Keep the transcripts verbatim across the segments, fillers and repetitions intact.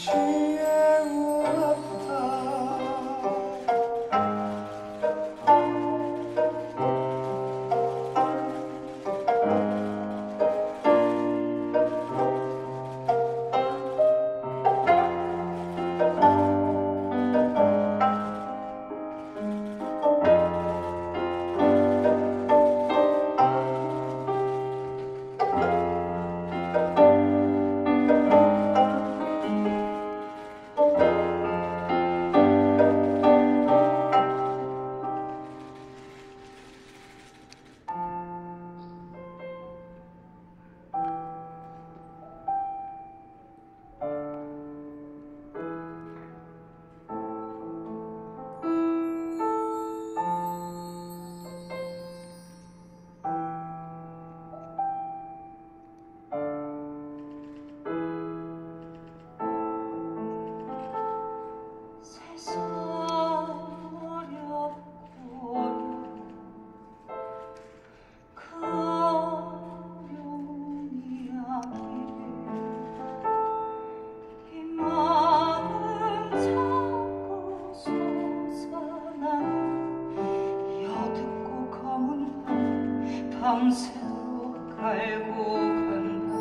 밤새도록 갈고 간다.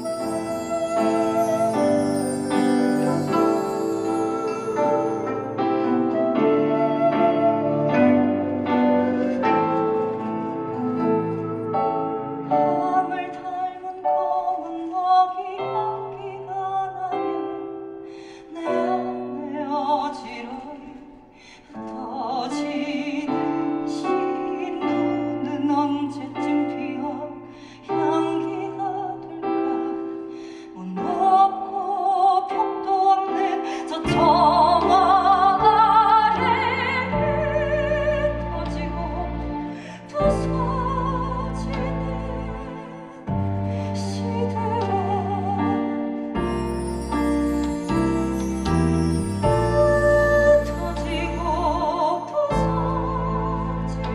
밤을 닮은 검은 먹이 향기가 나면 내 안에 어지러이 흩어지는 신 눈은 언제쯤 피어 향기가 될까. 문 없고 벽도 없는 저 정화 아래 흩어지고 부서지는 시들어 흩어지고 부서지는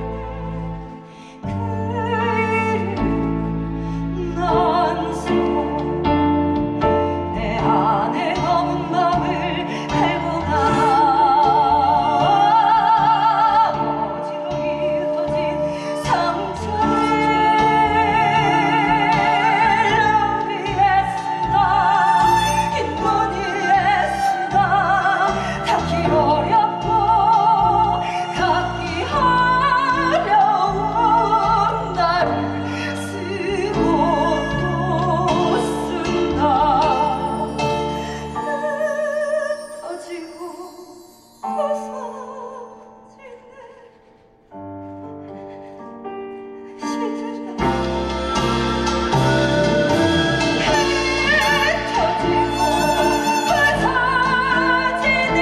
그 난서 내 안에 검은 밤을 갈고 가라. 어지러이 흩어진 상처에 루비에스다 흰무늬에스다 닿기 어렵고 갖기 어려운 나를 쓰고 또 쓴다. 흩어지고 부서지는 시들어 흩어지고 부서지는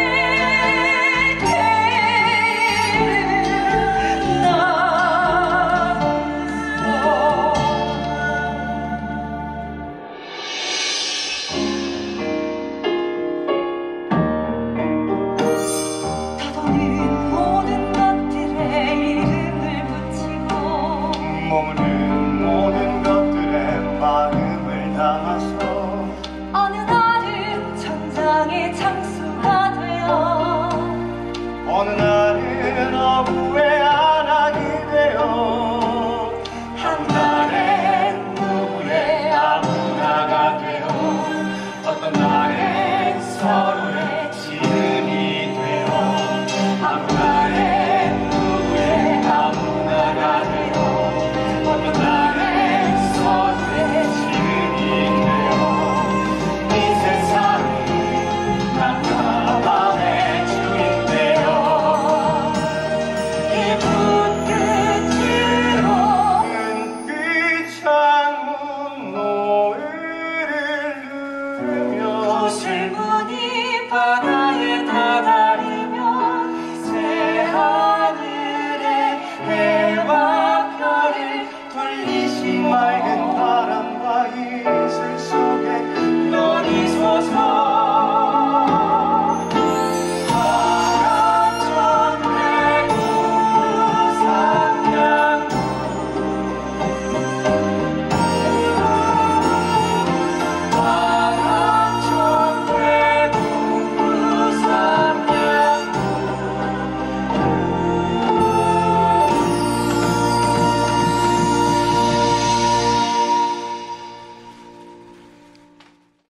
길을 다도는 모든 것들에 이름을 붙이고 머무는 모든 것들에 마음을 담아서 어느 날은 천장의 장수가 되어 어느 날은 어부에 안하게 되어 한 날엔 누구의 아무나가 되어 어떤 날엔 서로의 지름이 되어 한 날엔 누구의 아무나가 되어 어떤 날엔 서로의 지름이 되어 이 세상은 낮과 밤의 주인되어 이 불끝으로 끈끝 창문 노을을 누르며 구슬무늬 바다